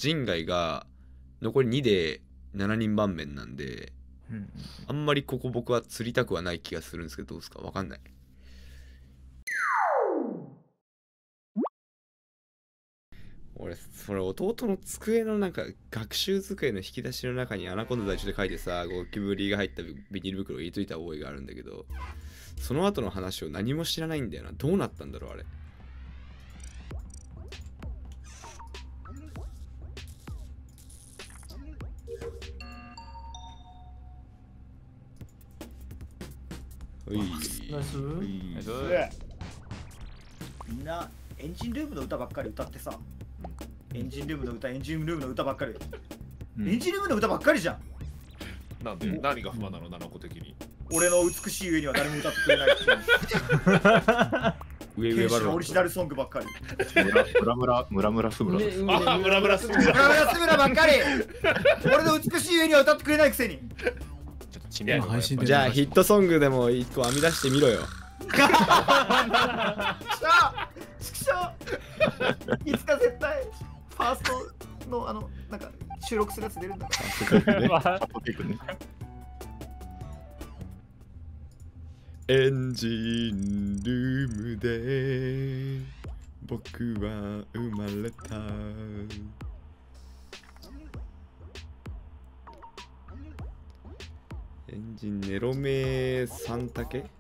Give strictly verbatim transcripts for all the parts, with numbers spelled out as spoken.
人外が残りにでしちにん盤面なんで、うん、あんまりここ僕は釣りたくはない気がするんですけど、どうですか？わかんない。俺それ弟の机のなんか学習机の引き出しの中にアナコンダ大地で書いてさ、ゴキブリが入ったビニール袋を入れといた覚えがあるんだけど、その後の話を何も知らないんだよな。どうなったんだろうあれ。ういナイスナイス。みんなエンジンルームの歌ばっかり歌ってさ、うん、エンジンルームの歌エンジンルームの歌ばっかり、うん、エンジンルームの歌ばっかりじゃん。 なんで何が不満なの？ななこ的に俺の美しい上には誰も歌ってくれないっていう上上バルオリジナルソングばっかり。 ムラムラムラムラスムラ。 ああムラムラスムラ。 ムラムラスムラばっかり。俺の美しい上には歌ってくれないくせに。 じゃあヒットソングでも一個編み出してみろよ。 ちくしょうちくしょういつか絶対ファーストのあのなんか収録するやつ出るんだからエンジンルームで僕は生まれた。エンジンネロメサンタケ？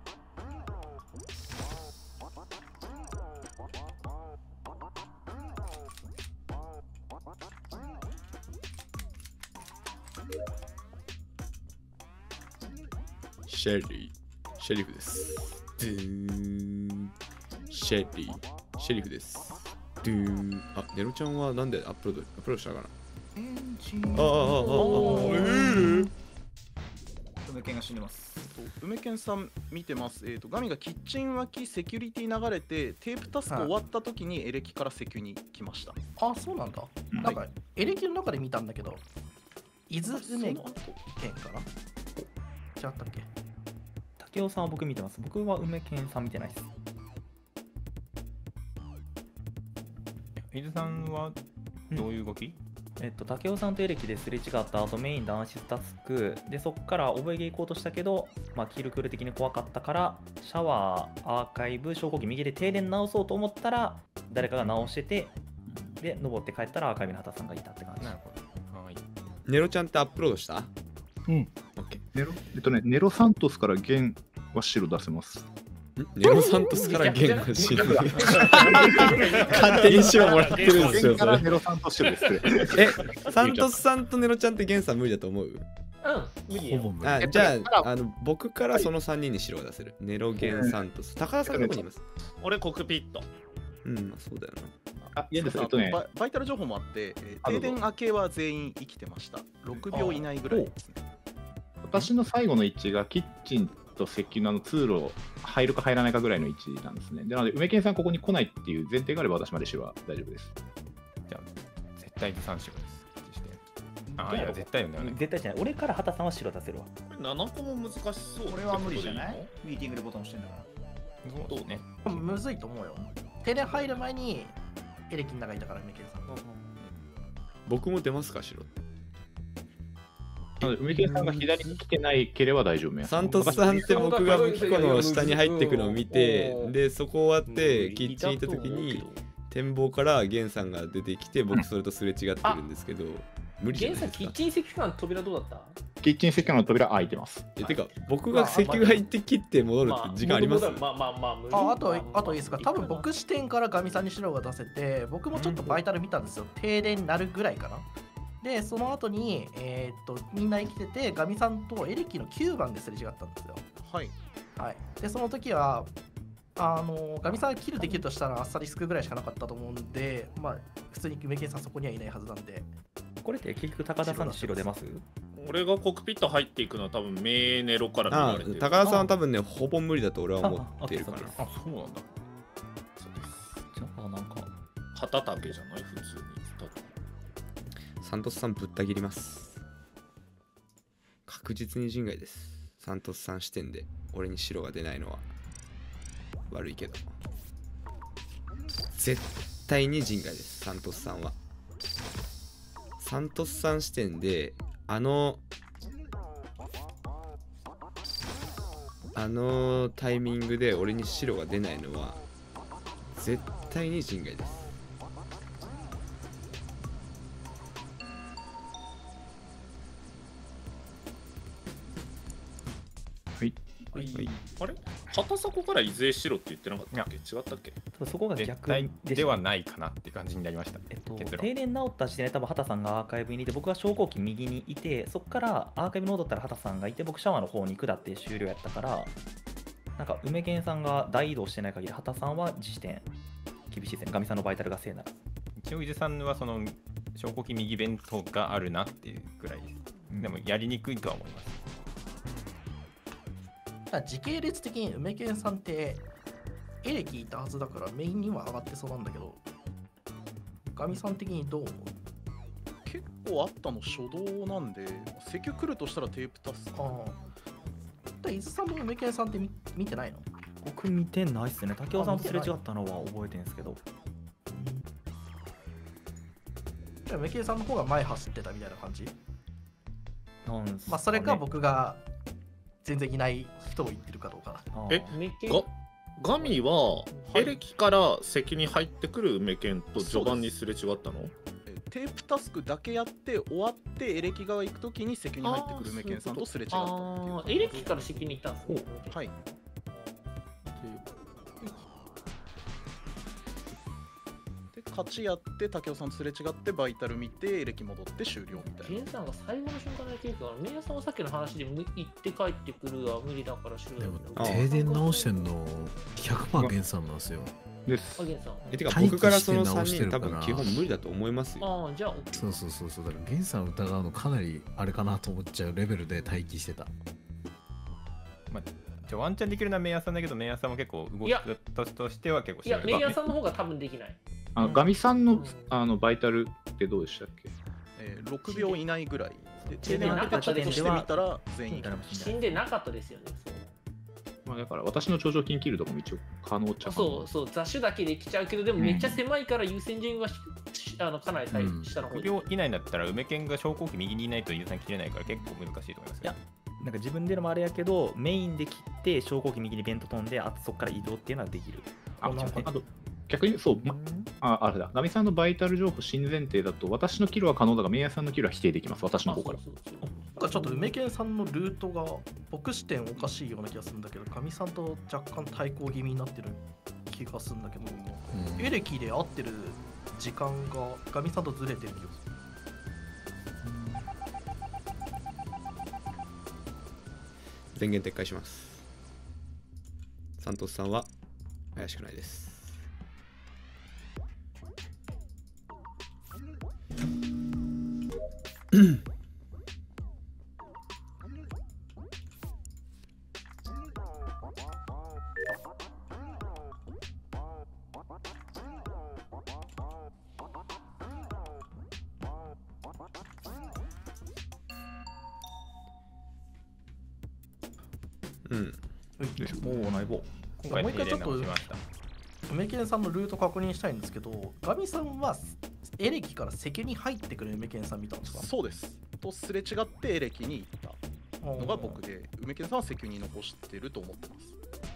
シェリー、シェリフです。ドゥーン、シェリー、シェリフです。ドゥーン。あ、ネロちゃんはなんでアップロード、アップロードしたかな？エンジン。ああああああ。ええ。 梅犬が死んでます。 梅犬さん見てます。えっ、ー、とガミがキッチン脇セキュリティ流れてテープタスク終わった時にエレキからセキュに来ました。 あ、そうなんだ。うん、なんかエレキの中で見たんだけど、伊豆梅犬かな？違ったっけ？ 竹雄さんは僕見てます。僕は梅犬さん見てないです。 伊豆さんはどういう動き？うんえっと、竹雄さんとエレキですれ違った後メインでアンシスタスクでそこから覚えゲー行こうとしたけど、まあ、キルクル的に怖かったからシャワーアーカイブ昇降機右で停電直そうと思ったら誰かが直しててで登って帰ったらアーカイブの畑さんがいたって感じ。なるほど。はい。ネロちゃんってアップロードした？ うん。オッケー。ネロえっとねネロサントスから弦は白出せます。 ネロサントスから弦が白勝手に白もらってるんですよ。それネロサントス白です。 え、サントスさんとネロちゃんって弦さん無理だと思う？うん、 無理よ。 あ、じゃあ、あの僕からそのさんにんに白を出せる。ネロ弦サントス。高田さんどこにいます？ 俺コックピット。 うん、そうだよな。あ、いやですね。バイタル情報もあって、停電明けは全員生きてました。ろくびょう以内ぐらいですね。 私の最後の位置がキッチンと石油の通路入るか入らないかぐらいの位置なんですね。なので梅犬さんここに来ないっていう前提があれば私まで白は大丈夫です。 じゃあ絶対にさん白です。ああ、いや絶対よね。 絶対じゃない。俺から畑さんは白出せるわ。 ななこも難しそう。 これは無理じゃない？ミーティングでボタン押してんだから。 そうね。 むずいと思うよ。停電入る前にエレキの中にいたから梅犬さん。 僕も出ますか白。 梅犬さんが左に来てないければ大丈夫。 サントスさんって僕が武器庫の下に入ってくのを見て、でそこ終わってキッチン行った時に展望からゲンさんが出てきて僕それとすれ違ってるんですけど、無理じゃないですか。 キッチン石油の扉どうだった？ キッチン石油の扉開いてます。 え、てか僕が石油入って切って戻るって時間あります？ まあまあまああ、あとあといいですか？多分僕視点からガミさんに白が出せて、僕もちょっとバイタル見たんですよ。停電になるぐらいかな。で、その後に、えー、っとみんな生きてて、ガミさんとエレキのきゅうばんですれ違ったんですよ。 はい。 はい、で、その時は、あのガミさんがキルできるとしたらあっさりスクぐらいしかなかったと思うんで、まあ、普通に梅犬さんそこにはいないはずなんで。 これって結局高田さんの白出ます？ 俺がコックピット入っていくのは多分メネロから流れてる。高田さんは多分ね、ほぼ無理だと俺は思っているから。 あ、そうなんだ。 そうです。じゃあ、なんか。 旗竹じゃない普通に。 サントスさんぶった切ります。確実に人外です。サントスさん視点で俺に白が出ないのは悪いけど絶対に人外です。サントスさんはサントスさん視点であのあのタイミングで俺に白が出ないのは絶対に人外です。 はいはいあれ片迫から伊勢白って言ってなかったっけ？違ったっけ？ そこが絶逆対でではないかなって感じになりました。 えっと、 結論停電直った時点で多分畑さんがアーカイブにいて、僕は昇降機右にいて、そこからアーカイブに戻ったら畑さんがいて、僕シャワーの方に下って終了やったから、なんか梅健さんが大移動してない限り畑さんは自視点厳しいですね。ガミさんのバイタルがせいなら。 一応伊豆さんはその証拠機右弁当があるなっていうぐらいです。でもやりにくいとは思います。 だから時系列的に梅健さんってエレキいたはずだからメインには上がってそうなんだけど、ガミさん的にどう思う？ 結構あったの初動なんで、石油来るとしたらテープタスク。 ああ。だから伊豆さんも梅健さんって見見てないの？ 僕見てないっすね。竹雄さんとすれ違ったのは覚えてるんですけど。 じゃあ梅健さんの方が前走ってたみたいな感じ？ なんすかねまあそれか僕が全然いない人を言ってるかどうかな。 あえ梅健がガミはエレキから石に入ってくる梅剣と序盤にすれ違ったの？ えテープタスクだけやって終わってエレキ側行くときに石油に入ってくる梅健さんとすれ違ったっていうあーエレキから席に行ったんですね。 はい。で勝ちやって竹雄さんとすれ違ってバイタル見てエレキ戻って終了みたいな。 ケンさんが最後の瞬間だけ言うから、メイヤさんはさっきの話でむ行って帰ってくるは無理だから終了でもあ停電直してんのひゃくパーセント源さんなんですよ。 ですあ、。ゲンさん。 えてか待機僕からそのしてさんにん多直してるから分基本無理だと思いますよ。 ああ、じゃあ、OK。 そうそうそうそう。だから源さん疑うのかなりあれかなと思っちゃうレベルで待機してた。 まあ、じゃあワンチャンできるのはメイヤーさんだけど、メイヤーさんも結構動きいや方としては結構いや、メイヤーさんんの方が多分できない。 あのガミさんのうんあのバイタルってどうでしたっけ？ えー、ろくびょう以内ぐらいで停電電当ててチェックしてみたら全員誰も死んで死んでなかったですよね。そうまあ、だから私の頂上金切るとかも一応可能っちゃ可能。 そうそう、雑種だけで来ちゃうけど、でもめっちゃ狭いから優先順位はししあのかなり最うん下の方ろくびょう以内だったら梅剣が昇降機右にいないと伊豆さん切れないから結構難しいと思いますよ。 いやなんか自分でのもあれやけど、メインで切って昇降機右にベント飛んで、あとそこから移動っていうのはできる。 あこのあと逆にそう、ま、ああれだ、ガミさんのバイタル情報新前提だと、私のキルは可能だが、メイヤーさんのキルは否定できます、私の方から。 そうそうそうなんかちょっと梅健さんのルートが僕視点おかしいような気がするんだけど、ガミさんと若干対抗気味になってる気がするんだけど、 うんエレキで合ってる時間がガミさんとずれてる気がする。 電源撤回します。サントスさんは怪しくないです。うん。 おお、内棒。 今回もう一回ちょっと停電直しました。 梅健さんのルート確認したいんですけど、ガミさんはエレキから石油に入ってくる梅健さん見たんですか？ そうです。とすれ違ってエレキに行ったのが僕で、梅健さんは石油に残してると思ってます。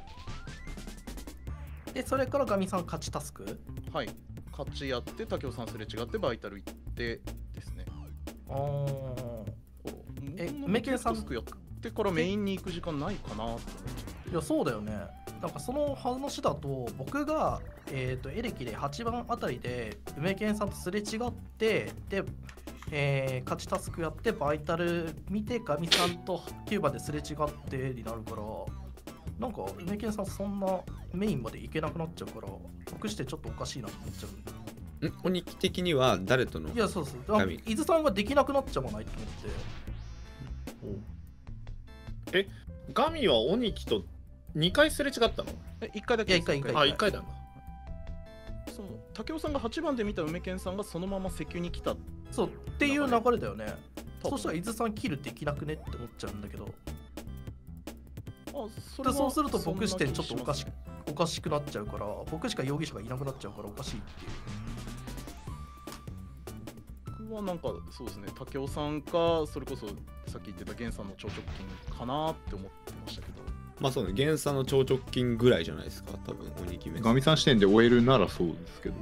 で、それからガミさん勝ちタスク？ はい。勝ちやって、竹雄さんすれ違ってバイタル行ってですね。 あーえもう梅健さんタスクやってからメインに行く時間ないかなって思っちゃって。 いや、そうだよね。なんかその話だと、僕が、えー、とエレキではちばんあたりで梅健さんとすれ違って、で、えー勝ちタスクやってバイタル見てガミさんときゅうばんですれ違ってになるから、なんか梅健さんそんなメインまで行けなくなっちゃうから、僕してちょっとおかしいなって思っちゃう。 ん鬼木的には誰とのいや、そうそう。あガミ伊豆さんができなくなっちゃわないと思って。 え、ガミは鬼木とにかいすれ違ったの？ えいっかいだけいやいっかいいっかいあ、いっかいだな。 その竹雄さんがはちばんで見た梅健さんがそのまま石油に来た。 そうっていう流れだよね。 多分そしたら伊豆さんキルできなくねって思っちゃうんだけど。 あそでそうすると僕視点ちょっとおかしそんな気しますねおかしくなっちゃうから、僕しか容疑者がいなくなっちゃうからおかしいっていう。 僕はなんかそうですね、武雄さんか、それこそさっき言ってた源さんの超直近かなって思ってましたけど。 まあそうね、源さんの超直近ぐらいじゃないですか、多分鬼決め。 ガミさん視点で終えるならそうですけど。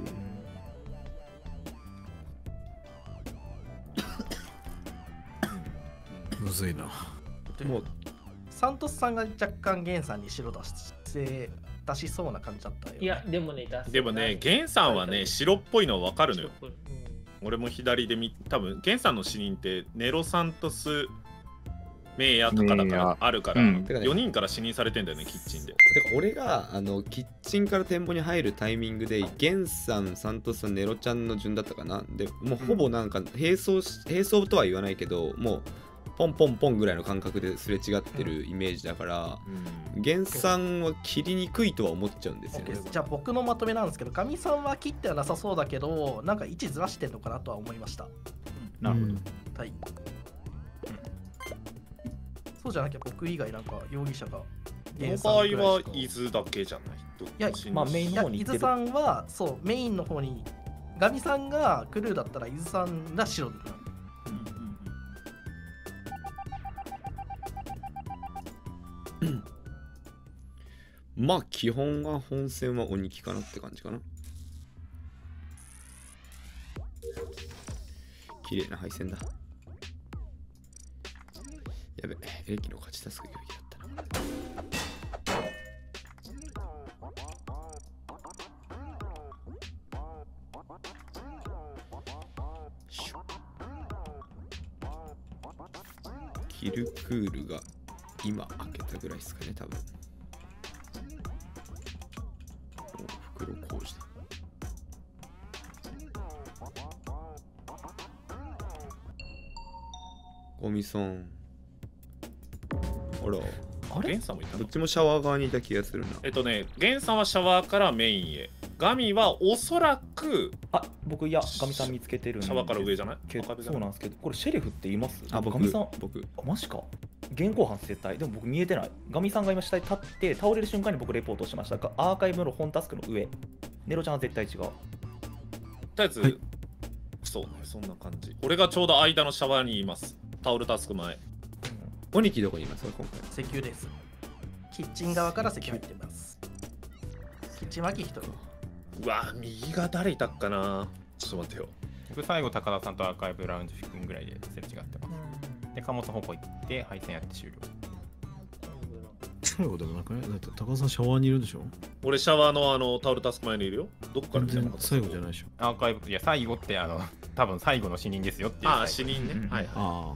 むずいな。 もうサントスさんが若干ゲンさんに白出し出しそうな感じだったよ、ね。 いや、でもね、出すでもね、ゲンさんはね、白っぽいの分かるのよ。 うん俺も左で見、多分ゲンさんの死人ってネロサントスメイヤとかだからあるから、 うんよにんから死人されてんだよね、キッチンで。 てか俺があのキッチンから店舗に入るタイミングで源さん、サントスさん、ネロちゃんの順だったかな。でもうほぼなんか並走し並走とは言わないけど、もうポンポンポンぐらいの感覚ですれ違ってるイメージだから、源さんは切りにくいとは思っちゃうんですよね。 じゃあ僕のまとめなんですけど、ガミさんは切ってはなさそうだけど、なんか位置ずらしてんのかなとは思いました。 なるほど。 はい。そうじゃなきゃ僕以外なんか容疑者がこの場合は伊豆だけじゃない。どっいやちまあメインの方に行ってる。 伊豆さんはそうメインの方に、ガミさんがクルーだったら伊豆さんが白でなる。 まあ基本は本戦は鬼木かなって感じかな。綺麗な敗戦だ。やべ、エレキの勝ちタスクがべきだったな。シュッキルクールが今開けたぐらいですかね、多分。お、袋工事だ。ゴミソン。あら。 あれゲンさんもいたのどっちもシャワー側にいた気がするな。 えっとね、ゲンさんはシャワーからメインへ。ガミはおそらくあ、僕いや、ガミさん見つけてるんでシャワーから上じゃないけ赤部じゃないそうなんですけど、これシェリフって言いますあ、僕ガミさん、 僕。 あマジか。現行犯絶対。でも僕見えてない。ガミさんが今下に立って倒れる瞬間に僕レポートしましたが、アーカイブの本タスクの上。ネロちゃんは絶対違う。 とりあえず、 はいそうね、そんな感じ。俺がちょうど間のシャワーにいます。タオルタスク前。 鬼木どこにいますか今回。 石油です。キッチン側から石油入ってます。キッチン脇一人。 うわ、右が誰いたっかな。ちょっと待ってよ。 僕最後高田さんとアーカイブラウンジフィックぐらいですれ違ってます。で、貨物方向行って配線やって終了。 最後でもなくない？だって高田さんシャワーにいるんでしょ？ 俺シャワーのあのタオルタスク前にいるよ。どっから全然来たのか最後じゃないでしょ。 アーカイブ、いや、最後ってあの、多分最後の死人ですよっていう。 ああ、死人ね。はいはい。 あ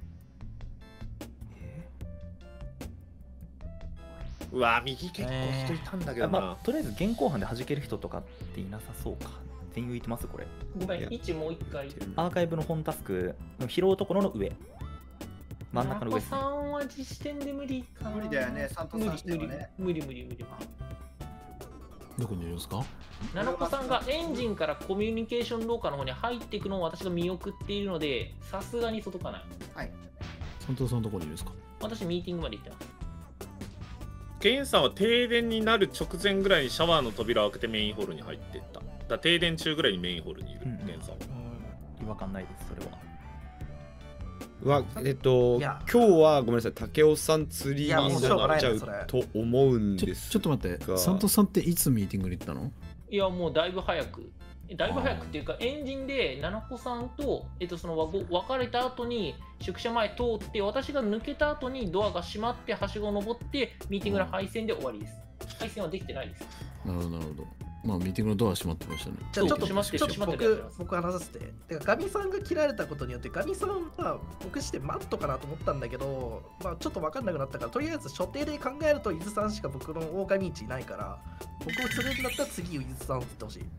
うわ、右結構人いたんだけどな。 まあ、とりあえず現行犯で弾ける人とかっていなさそうか。全員浮いてますこれ。 ごめん、位置もう一回。 アーカイブの本タスクの拾うところの上。真ん中の上ですね。 さんは実点で無理かな。 無理だよね、サントさんしてはね。 無理無理無理無理。 どこにいるんですか？ ナナコさんがエンジンからコミュニケーション廊下の方に入っていくのを私が見送っているので、さすがに届かない。 はい。 サントさんどこにいるんですか？ 私ミーティングまで行ってます。 ケンさんは停電になる直前ぐらいにシャワーの扉を開けてメインホールに入っていった。だから停電中ぐらいにメインホールにいる、 うんケンさんは。 違和感ないです、それは。 は、えっと、 いや今日はごめんなさい、竹雄さん釣りにいやもうしょうがなっちゃうないなそれと思うんちょですちょっと待って、サントさんっていつミーティングに行ったの？ いや、もうだいぶ早く。だいぶ早くっていうか、エンジンでナナコさんと、えっと、その別別れた後に宿舎前通って、私が抜けた後にドアが閉まってはしごを登ってミーティングの配線で終わりです。配線はできてないです。 なるほどなるほど。まあミーティングのドア閉まってましたね。 じゃあちょっと閉まってるちょっと閉まってる僕僕話させて。てかガミさんが切られたことによってガミさんは僕してマットかなと思ったんだけど、まあちょっと分かんなくなったから、とりあえず所定で考えると伊豆さんしか僕の狼道いないから、僕を釣れるんだったら次伊豆さんを釣ってほしい。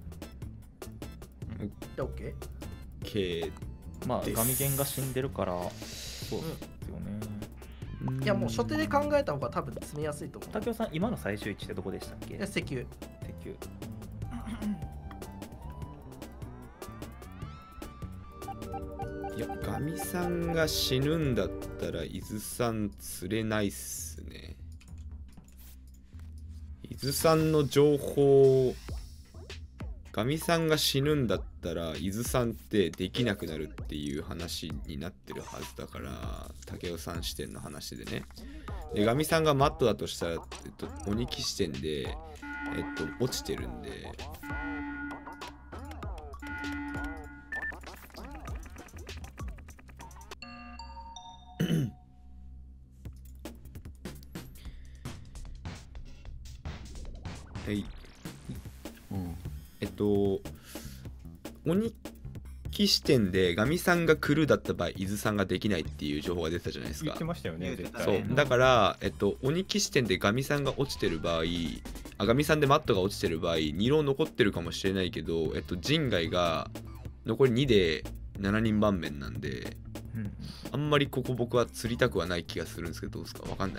で OK？ 系まあ、 ですガミゲンが死んでるから、そうですよね。 いやもう所定で考えた方が多分詰めやすいと思う。 竹雄さん、今の最終位置ってどこでしたっけ？ で石油。 石油。 いや、ガミさんが死ぬんだったら伊豆さん釣れないっすね。伊豆さんの情報ガミさんが死ぬんだったら伊豆さんってできなくなるっていう話になってるはずだから、武雄さん視点の話でね。でガミさんがマットだとしたら、えっと、鬼騎視点で、えっと、落ちてるんではい、 うん、 えっと鬼騎視点でガミさんが来るだった場合伊豆さんができないっていう情報が出てたじゃないですか。 言ってましたよね、絶対。 そうだから、えっと、鬼騎視点でガミさんが落ちてる場合、あガミさんでマットが落ちてる場合に浪残ってるかもしれないけど、えっと、人外が残りにでしちにん盤面なんで、うん、あんまりここ僕は釣りたくはない気がするんですけど、どうですか、わかんない。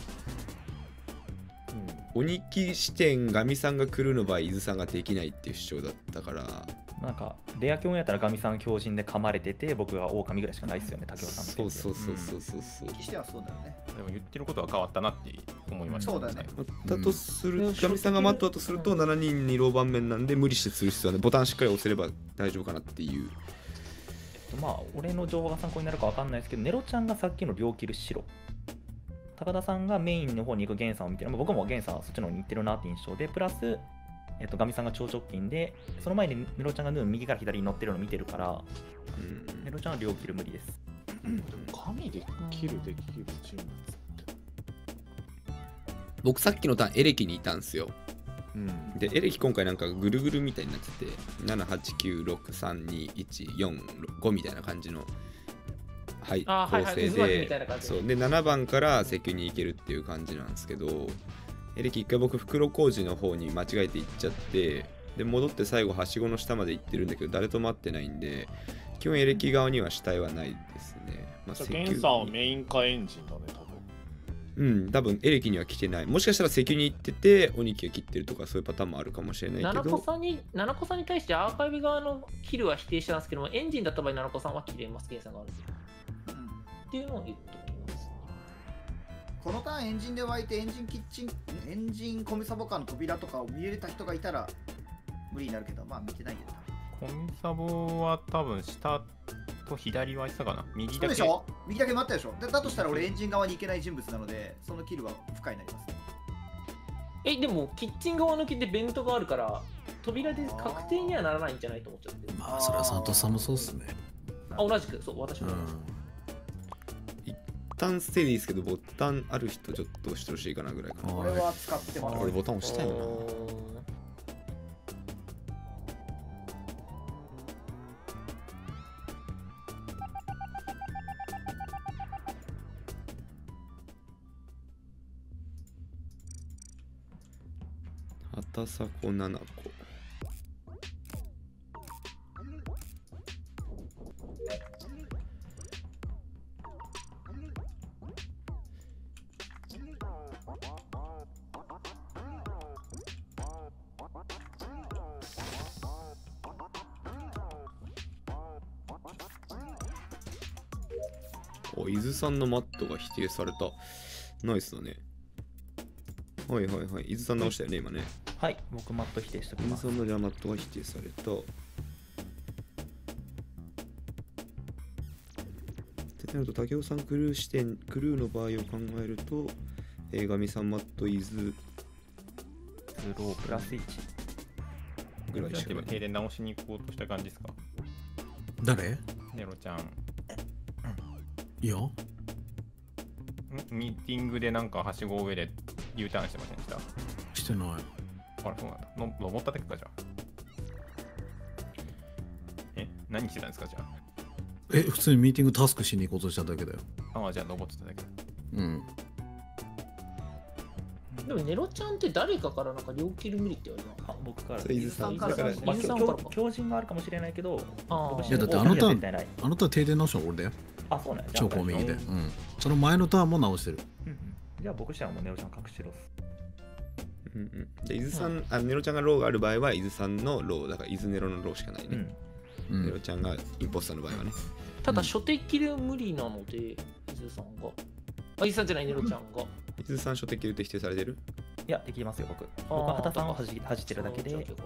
鬼騎視点ガミさんが来るの場合伊豆さんができないっていう主張だったから、 なんかレアキョンやったらガミさん強靭で噛まれてて僕が狼ぐらいしかないですよね、武雄さんの。 そうそうそうそうそう。 鬼騎してはそうだよね。 でも言ってることは変わったなって思いました、 そうだね。 だとする、ガミさんがマットだとするとしちにんに浪盤面なんで無理して釣る必要はない。ボタンしっかり押せれば大丈夫かなっていう。 えっとまあ俺の情報が参考になるかわかんないですけど、ネロちゃんがさっきの両キル白、高田さんがメインの方に行くゲンさんを見てる、僕もゲンさんはそっちの方に行ってるなって印象で、プラス、えっと、ガミさんが超直近で、その前にネロちゃんがヌーン右から左に乗ってるのを見てるから、うん、ネロちゃんは両キル無理です。 でも神でキルできる人物って。 僕さっきのターンエレキにいたんですよ。 うん、 でエレキ今回なんかぐるぐるみたいになっててななはちきゅうろくさんにいちよんごみたいな感じの。はい、構成で、そうでななばんから石油に行けるっていう感じなんですけど、エレキ一回僕袋小路の方に間違えて行っちゃって、で戻って最後はしごの下まで行ってるんだけど誰とも会ってないんで、基本エレキ側には死体はないですね。 まあ、ゲンさんはメインかエンジンだね多分。 うん、多分エレキには来てない。もしかしたら石油に行ってて鬼木が切ってるとかそういうパターンもあるかもしれないけど、 七子さんに七子さんに対してアーカイブ側のキルは否定してたんですけども、エンジンだった場合七子さんは切れます。ゲンさんがあるっていうのを言うと思います。 このターンエンジンで湧いてエンジンキッチンエンジンコミサボカーの扉とかを見れた人がいたら無理になるけど、まあ見てないけど。 コミサボは多分下と左はしたかな。右だけ。 そうでしょ、右だけ待ったでしょ。だとしたら俺エンジン側に行けない人物なので、そのキルは不可になります。 えでもキッチン側抜けてベントがあるから扉で確定にはならないんじゃないと思っちゃって。 まあそれはサントスさんもそうっすね。 あ同じくそう私も。うん、 一旦ステディですけどボタンある人ちょっと押してほしいかなぐらいかな。 俺は使ってます。 俺ボタン押したいな。畑迫ななこ。お、伊豆さんのマットが否定された。ナイスだね。はいはいはい。伊豆さん直したよね、今ね。 はい、僕マット否定しておきます。 伊豆さんのじゃマットが否定された。ってなると、武雄さんクルー視点、クルーの場合を考えると、えー、ガミさんマット伊豆。 スロープラスいち。 ぐらいしかない。停電直しに行こうとした感じですか？ 誰？ ネロちゃん。 いや。 ミーティングでなんかはしご上で U ターンしてませんでした？ してない。 あれそうなんだ。の登っただけかじゃあ。え、何してたんですかじゃあ。 え、普通にミーティングタスクしに行こうとしただけだよ。 ああ、じゃあ登ってただけ。 うん。 でもネロちゃんって誰かからなんか両キル無理って言われた。 あ、僕から。 伊豆さんから。 まあ、強靭があるかもしれないけど、 いやだってあなた、あなた停電直したの俺だよ。 あ、そうなんや。 超高右で。うん。その前のターンも直してる。 うんうん。じゃあ僕したらもうネロちゃん隠してろっす。 うんうん。じゃあ伊豆さん、あ、ネロちゃんがローがある場合は伊豆さんのロー、だから伊豆ネロのローしかないね。うん、ネロちゃんがインポスターの場合はね。 ただ初手キル無理なので、伊豆さんが。あ、伊豆さんじゃない、ネロちゃんが。 伊豆さん初手キルって否定されてる？ いや、できますよ、僕。僕は畑さんをはじ、はじってるだけで。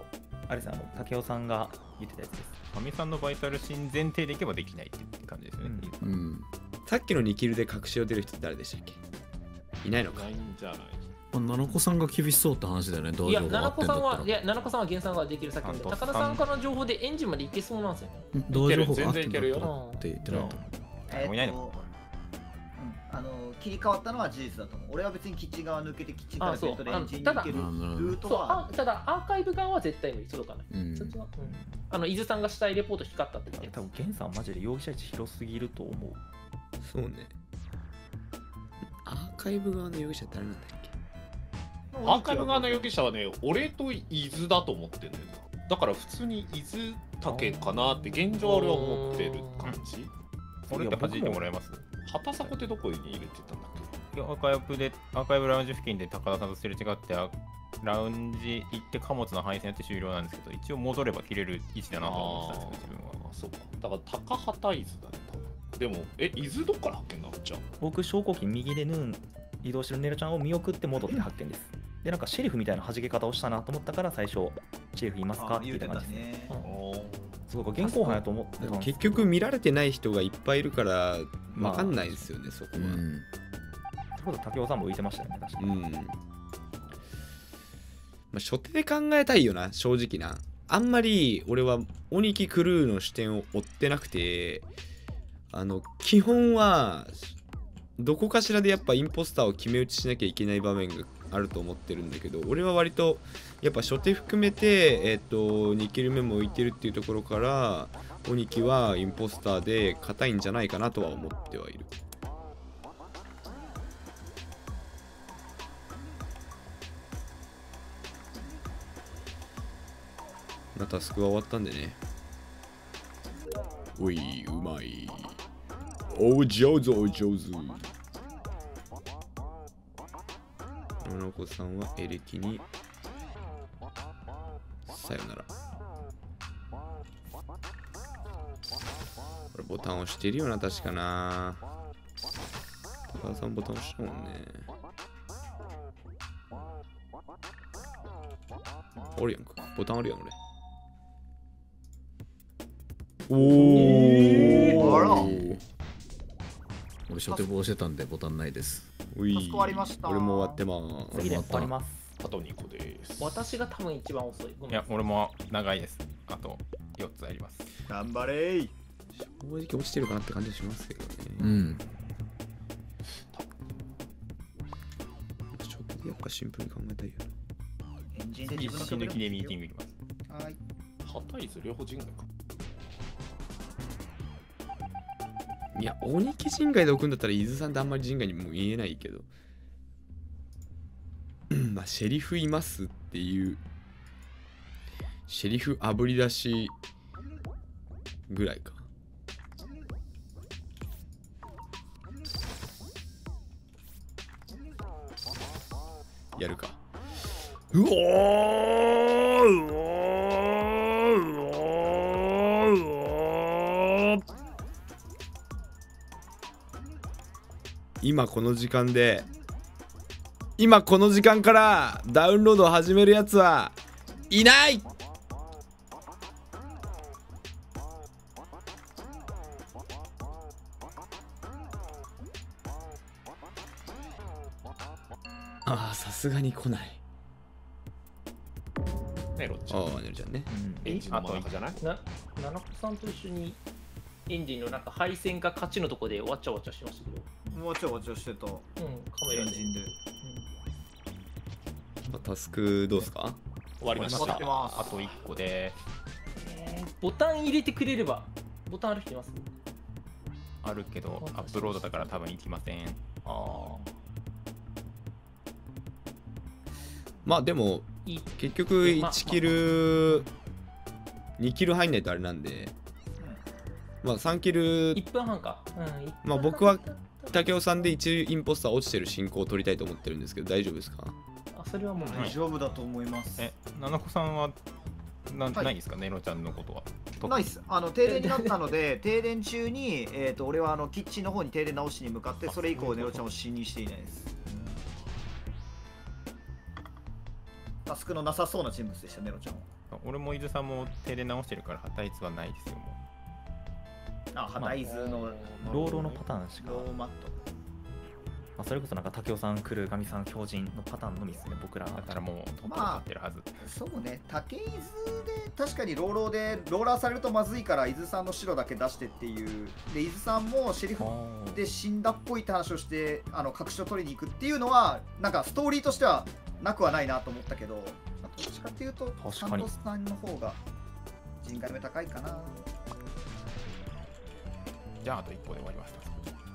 あれですね、あの竹雄さんが言ってたやつです。 かみさんのバイタルシーン前提でいけばできないっていう感じですよね。 うん。 さっきのにキルで隠しを出る人って誰でしたっけ？いないのか。 ないんじゃない。 まあ、七子さんが厳しそうって話だよね、道いや、 場が合七子さんは、 ってんだったらい。や、七子さんは原産ができる先で、高田さんからの情報でエンジンまで行けそうなんですよね。 道場が合ってんだ全然いけるよったらって言ってなかった。 えーっともういないのうんあの切り替わったのは事実だと思う。俺は別にキッチン側抜けてキッチンからあそうベッドでエンジンにあただ行けるあなるほどそうルートはあただ、アーカイブ側は絶対無理、届かない。 うんそっちは、うん、あの伊豆さんがしたいレポート光ったって言って多分ゲンさんはマジで容疑者位置広すぎると思う。 そうね。アーカイブ側の容疑者って誰なんだっけ？ アーカイブ側の容疑者はね、俺と伊豆だと思ってんだよな。だから普通に伊豆竹かなって現状俺は思ってる感じ。 俺って弾いてもらえます？ 旗迫ってどこに入れてたんだっけ？ いやアーカイブで、アーカイブラウンジ付近で高田さんとすれ違って、あラウンジ行って貨物の配線やって終了なんですけど、一応戻れば切れる位置だなと思ってたんですよ、自分は。 あそうか。だから高畑伊豆だね、多分。でも、え、伊豆どっから発見なのじゃあ。 僕、昇降機右でヌーン移動してるネロちゃんを見送って戻って発見です。で、なんかシェリフみたいな弾け方をしたなと思ったから、最初、シェリフいますかって言った感じですね。すごい、現行犯やと思ってたんですけど結局見られてない人がいっぱいいるから分かんないですよね、そこは。 うん。 ってことは竹雄さんも浮いてましたよね、確かに。 うん。まあ、初手で考えたいよな、正直な。あんまり俺は鬼木クルーの視点を追ってなくて、あの、基本は、どこかしらでやっぱインポスターを決め打ちしなきゃいけない場面があると思ってるんだけど、俺は割とやっぱ初手含めて、えっと、にキル目も浮いてるっていうところから、鬼木はインポスターで硬いんじゃないかなとは思ってはいる。まあタスクは終わったんでね。おい、うまい。お上手、お上手。七子さんはエレキにさよなら。これボタン押してるよな、確かな。高田さんボタン押したもんね。あるやんか。ボタンあるやん、俺。おー、 あら俺、初手棒してたんでボタンないです。 ういタスク終わりました。 俺も終わってまーす。 次で終わります。 あとにこです。 私が多分一番遅い。ごめんいや、俺も長いです。あとよっつあります。 頑張れー。 正直落ちてるかなって感じしますけどね。 うん。 ちょっとやっぱシンプルに考えたいよエンジンで一自分の死抜きでミーティング。 グ行きます。 はい。 旗伊豆両方人外か。 な。いや、鬼木人外で置くんだったら伊豆さんってあんまり人外にも言えないけど。まあ、シェリフいますっていう。シェリフあぶり出しぐらいか。やるか。うおーうおーうおーうおー今この時間で今この時間からダウンロードを始めるやつはいない。ああ、さすがに来ない。 ねロッチ。 ああ、ねるちゃんね。 エンジンの真ん中じゃない？ な七子さんと一緒にエンジンのなんか配線か勝ちのとこでわちゃわちゃしましたけど、 もうちょいわちゃしてた。 うん、カメラでエンジンで。 まあタスクどうですか？ 終わりまし終わってた。 ます。 あといっこでえーボタン入れてくれれば、ボタンある人います？ あるけど、アップロードだから多分行きません。 あまあでもあ、いい。 結局いちキルにキル入んないとあれなんで、まあさんキル、 いっぷんはんか。うん、いっぷんはんまあ僕は竹雄さんでいちインポスター落ちてる進行を取りたいと思ってるんですけど大丈夫ですか？ あ、それはもう大丈夫だと思います。 え、七子さんはな、 はいないですか、ネロちゃんのことは。 ナイス。あの停電になったので、停電中に、えー、と俺はあのキッチンの方に停電直しに向かって、それ以降、ネロちゃんを侵入していないです。タスクのなさそうな人物でした、ネロちゃんは。 俺も伊豆さんも停電直してるから旗伊豆はないですよ、もあ、肌伊豆のローローのパターンしか、 ローマット。 まあ、それこそなんか竹雄さん来るガミさん強靭のパターンのみですね、僕らう。だからもうトップに立ってるはず。 そうね、竹伊豆で確かにローローでローラーされるとまずいから伊豆さんの白だけ出してっていう。で伊豆さんもシェリフで死んだっぽいって話をしてあの隠しを取りに行くっていうのはなんかストーリーとしてはなくはないなと思ったけど、まあ、どっちかっていうとサントスさんの方が人外目高いかな。 じゃああといっこで終わりました。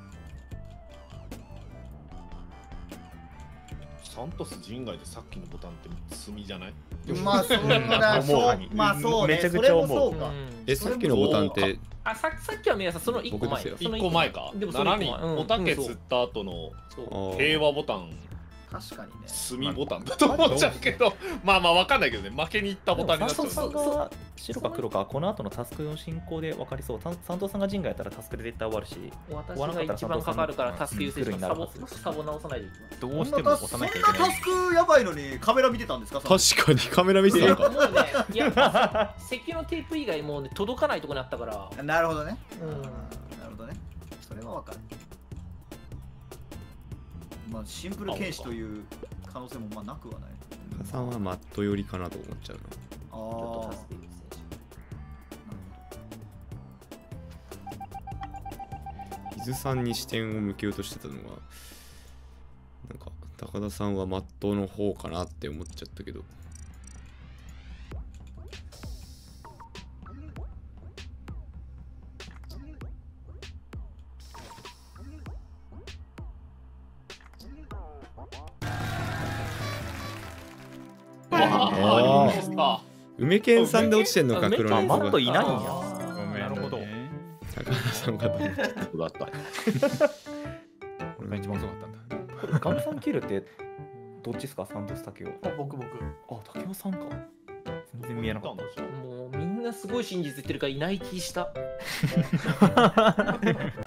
サントス人外でさっきのボタンって炭じゃない？ まあそうだ、そうまあそうね、 めちゃくちゃ思う。 それもそうか。 え、さっきのボタンってあ、ささっきは宮さん、そのいっこまえ。 僕ですよそのいっこまえか。 でもそのななにいっこまえうんおたけうんそう釣った後のそう平和ボタン、 確かにね。 炭ボタンだと思っちゃうけど、まあまあわかんないけどね、負けに行ったボタンになっちゃう。 サントさんが白か黒かこの後のタスクの進行で分かりそう。サンサントさんが人外やったらタスクで絶対終わるし、 私が一番かかるからタスク優先します。サボサボ直さないでいきます。 どうしても押さなきゃいけない。 そんなタスクやばいのにカメラ見てたんですか？ 確かにカメラ見てたのか。 もうね、いや、石油のテープ以外もうね、届かないところにあったから。 なるほどね。 うんなるほどね。それはわかる。まあシンプル剣士という可能性もまあなくはない。 加さんはマット寄りかなと思っちゃうな。 ちょっとタスク優先し伊豆さんに視点を向けようとしてたのは、なんか高田さんはマットの方かなって思っちゃったけど。 ああ、そうか。 梅健さんで落ちてんのか、黒あ、 猫が。 マットいないんや。 ごめんねなるほど。 高田さんかと思った。 そうだった。 俺が一番遅かったんだ。 ガミさんキルってどっちですか？サントス竹雄。 あ僕僕。 あ、竹雄さんか。全然見えなかった。 もうみんなすごい真実言ってるからいない気した。